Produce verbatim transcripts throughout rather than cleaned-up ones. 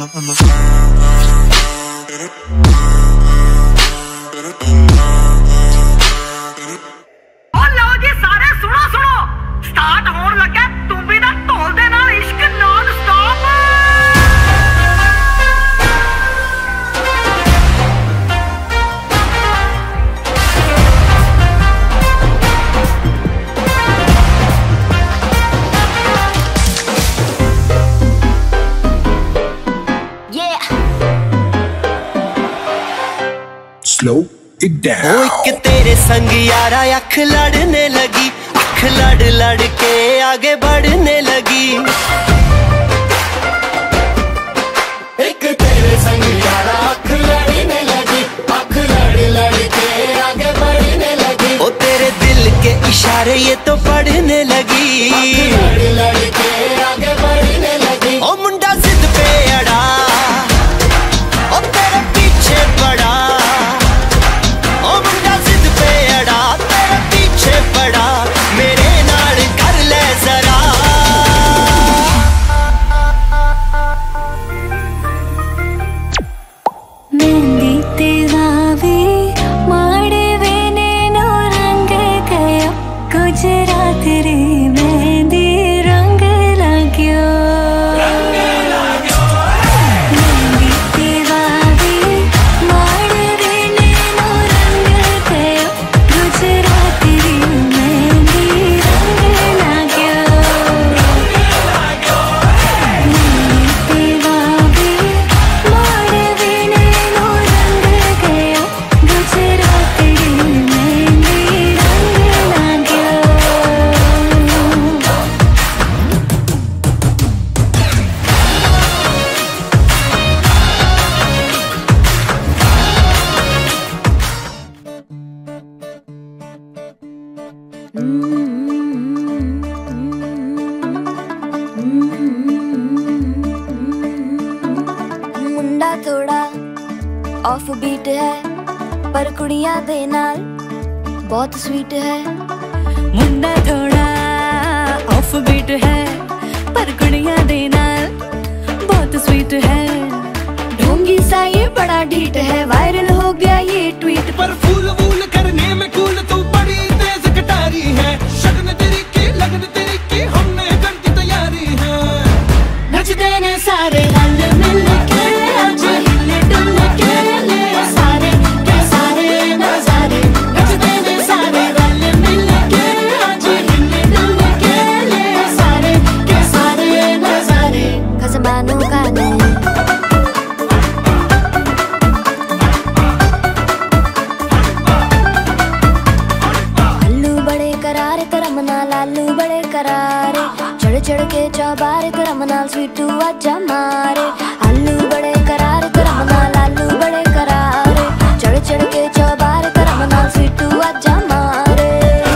Slow it down. ओ एक तेरे संग यारा अख लड़ने लगी, अख लड़ लड़ के आगे बढ़ने लगी। एक तेरे संग यारा अख लड़ने लगी, अख लड़ लड़ के आगे बढ़ने लगी। ओ तेरे दिल के इशारे ये तो पढ़ने लगी, अख लड़ लड़ के आगे बढ़ने लगी। ओ मुंडा जिद पे अड़ा, ओ तेरे पीछे पड़ा। मेरे नाल कर ले जरा। मेहंदी तेवावी माड़े वेने नो रंग गयो, गुजरात रे मेहंदी रंग लाग्यो। मेहंदी तेवावी माड़े वेने नो रंग गयो, गुजरात रे मुंडा थोड़ा ऑफ बीट है पर कुड़ियां दे नाल बहुत स्वीट है। मुंडा थोड़ा ऑफ बीट है पर कुड़ियां दे नाल बहुत स्वीट है। ढोंगी सा ये बड़ा ढीठ है, वायरल हो गया ये ट्वीट पर फूल वूल करने में कूल तू बड़ी तेज कटारी है। शगन तेरी की लगन तेरी की हमने कर दी तैयारी है। नचते ने सारे रल मिल के आज हिल डुल के ले सारे के सारे नजारे। नचते ने सारे रल मिल के आज हिल डुल के ले सारे के सारे नजारे। खसबानों का ने लालू बड़े करारे, चढ़ चढ़ के चौबारे करम नाल स्वीटू आजा मारे। आलू बड़े करारे करम नाल लालू बड़े करारे, चढ़ चढ़ के चौबारे करम नाल स्वीटू आजा मारे।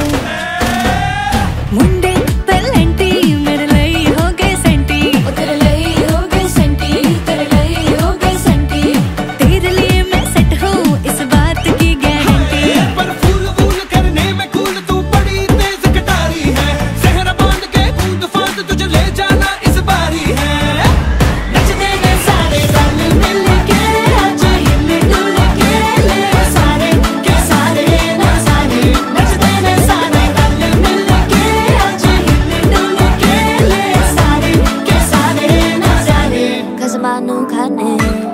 मुंडे पलेंटी मेरे लई हो गए सेंटी, ओ तेरे लई हो गए सेंटी, तेरे लई हो गए सेंटी। तेरे लिए मैं सेट हूँ इस बात की गारंटी। पर फूल वूल करने में कूल तू बड़ी तेज कटारी है। सहरा बांध के कूद फांद तुझे ले जाना इस बारी है। नचते ने सारे रल मिल के आज हिल डुल के ले सारे के सारे नजारे। नचते ने सारे रल मिल के आज हिल डुल के ले सारे के सारे नजारे। खसबानों खाने